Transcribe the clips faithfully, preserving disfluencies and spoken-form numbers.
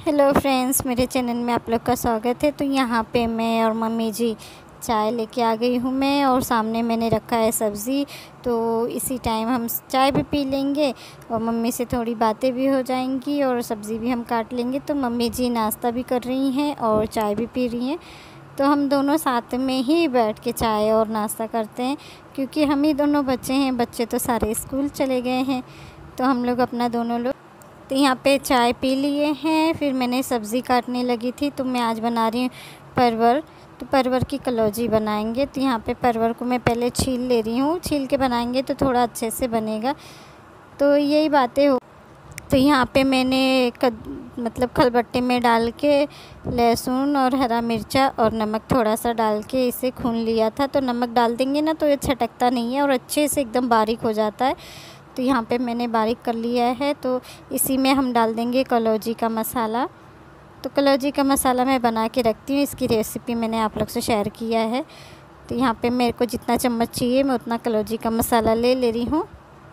Hello friends, मेरे channel में आप लोग का स्वागत है। तो यहाँ पे मैं और मम्मी जी चाय लेके आ गई हूँ मैं, और सामने मैंने रखा है सब्ज़ी। तो इसी टाइम हम चाय भी पी लेंगे और मम्मी से थोड़ी बातें भी हो जाएंगी और सब्ज़ी भी हम काट लेंगे। तो मम्मी जी नाश्ता भी कर रही हैं और चाय भी पी रही हैं। तो हम दोनों साथ में ही बैठ के चाय और नाश्ता करते हैं, क्योंकि हम ही दोनों बच्चे हैं। बच्चे तो सारे स्कूल चले गए हैं, तो हम लोग अपना दोनों लोग तो यहाँ पे चाय पी लिए हैं। फिर मैंने सब्ज़ी काटने लगी थी। तो मैं आज बना रही हूँ परवल। तो परवल की कलौजी बनाएंगे। तो यहाँ पे परवल को मैं पहले छील ले रही हूँ। छील के बनाएंगे तो थोड़ा अच्छे से बनेगा। तो यही बातें हो। तो यहाँ पे मैंने कद मतलब खलबट्टे में डाल के लहसुन और हरा मिर्चा और नमक थोड़ा सा डाल के इसे भून लिया था। तो नमक डाल देंगे ना तो ये छटकता नहीं है और अच्छे से एकदम बारीक हो जाता है। तो यहाँ पे मैंने बारीक कर लिया है। तो इसी में हम डाल देंगे कलौजी का मसाला। तो कलौजी का मसाला मैं बना के रखती हूँ, इसकी रेसिपी मैंने आप लोग से शेयर किया है। तो यहाँ पे मेरे को जितना चम्मच चाहिए मैं उतना कलौजी का मसाला ले ले रही हूँ।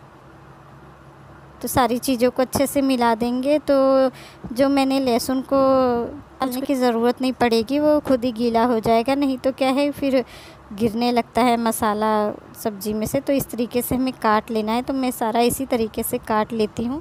तो सारी चीज़ों को अच्छे से मिला देंगे। तो जो मैंने लहसुन को डालने की ज़रूरत नहीं पड़ेगी, वो खुद ही गीला हो जाएगा। नहीं तो क्या है, फिर गिरने लगता है मसाला सब्ज़ी में से। तो इस तरीके से हमें काट लेना है। तो मैं सारा इसी तरीके से काट लेती हूँ।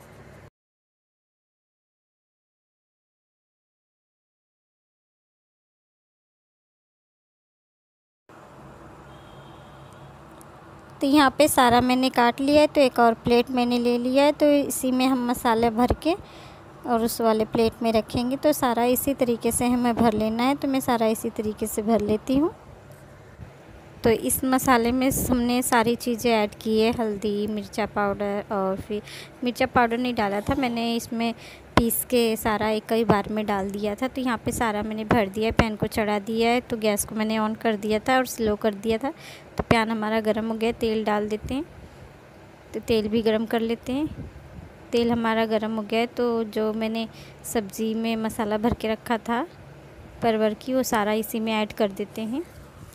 तो यहाँ पे सारा मैंने काट लिया है। तो एक और प्लेट मैंने ले लिया है। तो इसी में हम मसाले भर के और उस वाले प्लेट में रखेंगे। तो सारा इसी तरीके से हमें भर लेना है। तो मैं सारा इसी तरीके से भर लेती हूँ। तो इस मसाले में हमने सारी चीज़ें ऐड की है, हल्दी, मिर्चा पाउडर, और फिर मिर्चा पाउडर नहीं डाला था मैंने, इसमें पीस के सारा एक ही बार में डाल दिया था। तो यहाँ पे सारा मैंने भर दिया है। पैन को चढ़ा दिया है। तो गैस को मैंने ऑन कर दिया था और स्लो कर दिया था। तो पैन हमारा गर्म हो गया। तेल डाल देते हैं। तो तेल भी गर्म कर लेते हैं। तेल हमारा गर्म हो गया है। तो जो मैंने सब्ज़ी में मसाला भर के रखा था परवल की, वो सारा इसी में ऐड कर देते हैं।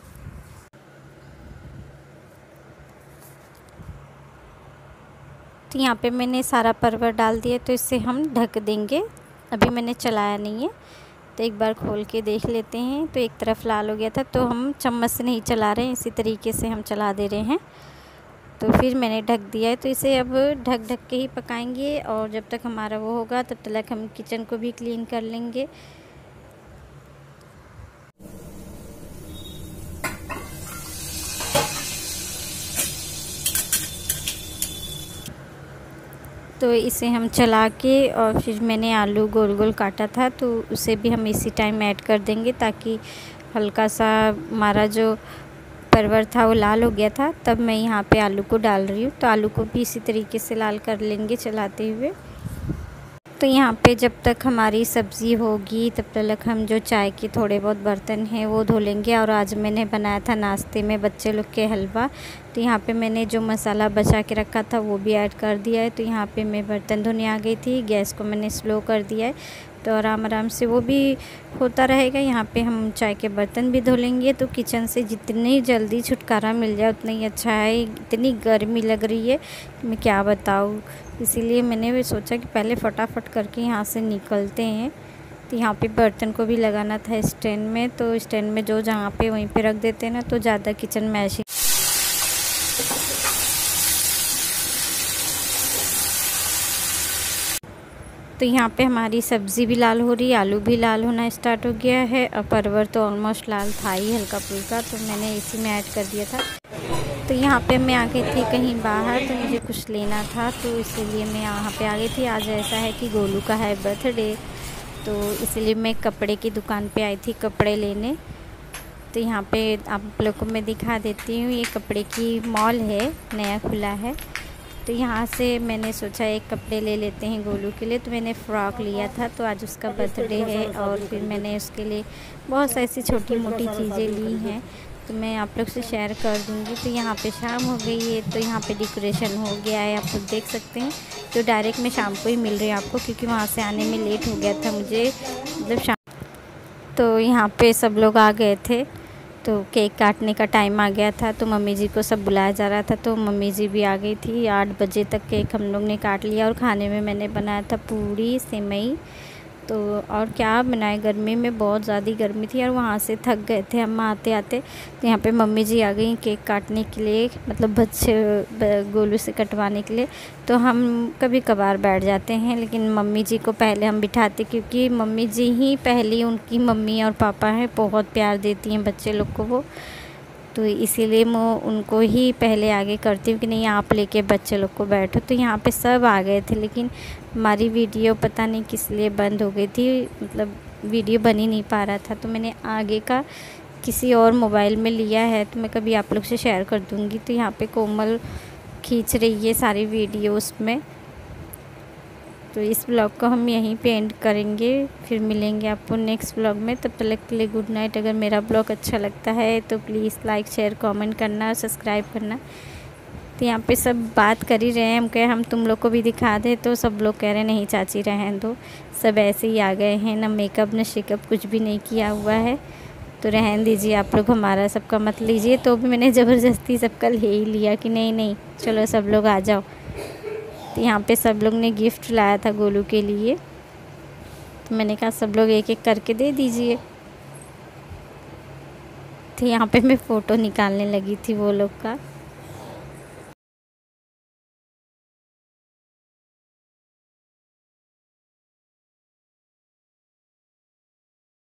तो यहाँ पे मैंने सारा परवल डाल दिया। तो इससे हम ढक देंगे। अभी मैंने चलाया नहीं है। तो एक बार खोल के देख लेते हैं। तो एक तरफ लाल हो गया था, तो हम चम्मच से नहीं चला रहे हैं, इसी तरीके से हम चला दे रहे हैं। तो फिर मैंने ढक दिया है। तो इसे अब ढक ढक के ही पकाएंगे, और जब तक हमारा वो होगा तब तक हम किचन को भी क्लीन कर लेंगे। तो इसे हम चला के, और फिर मैंने आलू गोल गोल काटा था तो उसे भी हम इसी टाइम ऐड कर देंगे, ताकि हल्का सा हमारा जो परवल था वो लाल हो गया था। तब मैं यहाँ पे आलू को डाल रही हूँ। तो आलू को भी इसी तरीके से लाल कर लेंगे चलाते हुए। तो यहाँ पे जब तक हमारी सब्ज़ी होगी तब तक हम जो चाय के थोड़े बहुत बर्तन हैं वो धो लेंगे। और आज मैंने बनाया था नाश्ते में बच्चे लोग के हलवा। तो यहाँ पे मैंने जो मसाला बचा के रखा था वो भी ऐड कर दिया है। तो यहाँ पे मैं बर्तन धोने आ गई थी। गैस को मैंने स्लो कर दिया है। तो आराम आराम से वो भी होता रहेगा। यहाँ पे हम चाय के बर्तन भी धो लेंगे। तो किचन से जितनी जल्दी छुटकारा मिल जाए उतना ही अच्छा है। इतनी गर्मी लग रही है मैं क्या बताऊँ, इसीलिए मैंने भी सोचा कि पहले फटाफट करके यहाँ से निकलते हैं। तो यहाँ पे बर्तन को भी लगाना था स्टैंड में। तो स्टैंड में जो जहाँ पे वहीं पे रख देते हैं ना, तो ज़्यादा किचन में ऐसी। तो यहाँ पे हमारी सब्ज़ी भी लाल हो रही है, आलू भी लाल होना स्टार्ट हो गया है, और परवल तो ऑलमोस्ट लाल था ही, हल्का फुल्का। तो मैंने इसी में ऐड कर दिया था। तो यहाँ पे मैं आ गई थी कहीं बाहर, तो मुझे कुछ लेना था, तो इसीलिए मैं यहाँ पे आ गई थी। आज ऐसा है कि गोलू का है बर्थडे, तो इसलिए मैं कपड़े की दुकान पे आई थी कपड़े लेने। तो यहाँ पे आप लोग को मैं दिखा देती हूँ, ये कपड़े की मॉल है, नया खुला है। तो यहाँ से मैंने सोचा एक कपड़े ले लेते हैं गोलू के लिए। तो मैंने फ़्रॉक लिया था, तो आज उसका बर्थडे है, और फिर मैंने उसके लिए बहुत सी ऐसी छोटी मोटी चीज़ें ली हैं। तो मैं आप लोग से शेयर कर दूँगी। तो यहाँ पे शाम हो गई है। तो यहाँ पे डेकोरेशन हो गया है, आप लोग देख सकते हैं। तो डायरेक्ट मैं शाम को ही मिल रही हूँ आपको, क्योंकि वहाँ से आने में लेट हो गया था मुझे, मतलब शाम। तो यहाँ पे सब लोग आ गए थे। तो केक काटने का टाइम आ गया था। तो मम्मी जी को सब बुलाया जा रहा था। तो मम्मी जी भी आ गई थी। आठ बजे तक केक हम लोग ने काट लिया। और खाने में मैंने बनाया था पूड़ी, सेवई तो और क्या बनाए, गर्मी में बहुत ज़्यादा गर्मी थी और वहाँ से थक गए थे हम आते आते। तो यहाँ पे मम्मी जी आ गई केक काटने के लिए, मतलब बच्चे गोलू से कटवाने के लिए। तो हम कभी कभार बैठ जाते हैं, लेकिन मम्मी जी को पहले हम बिठाते, क्योंकि मम्मी जी ही पहली उनकी मम्मी और पापा हैं, बहुत प्यार देती हैं बच्चे लोग को वो। तो इसीलिए मैं उनको ही पहले आगे करती हूँ कि नहीं आप लेके बच्चे लोग को बैठो। तो यहाँ पे सब आ गए थे, लेकिन हमारी वीडियो पता नहीं किस लिए बंद हो गई थी, मतलब वीडियो बन ही नहीं पा रहा था। तो मैंने आगे का किसी और मोबाइल में लिया है, तो मैं कभी आप लोग से शेयर कर दूँगी। तो यहाँ पे कोमल खींच रही है सारी वीडियो उसमें। तो इस ब्लॉग को हम यहीं पे एंड करेंगे, फिर मिलेंगे आपको नेक्स्ट ब्लॉग में। तब तक के लिए गुड नाइट। अगर मेरा ब्लॉग अच्छा लगता है तो प्लीज़ लाइक शेयर कमेंट करना और सब्सक्राइब करना। तो यहाँ पे सब बात कर ही रहे हैं, हम कहे हम तुम लोग को भी दिखा दे, तो सब लोग कह रहे हैं नहीं चाची रहने दो, सब ऐसे ही आ गए हैं, ना मेकअप ना शेकअप कुछ भी नहीं किया हुआ है, तो रहने दीजिए आप लोग, हमारा सबका मत लीजिए। तो भी मैंने ज़बरदस्ती सबका ले ही लिया कि नहीं नहीं चलो सब लोग आ जाओ। तो यहाँ पे सब लोग ने गिफ्ट लाया था गोलू के लिए, तो मैंने कहा सब लोग एक एक करके दे दीजिए। तो यहाँ पे मैं फ़ोटो निकालने लगी थी वो लोग का।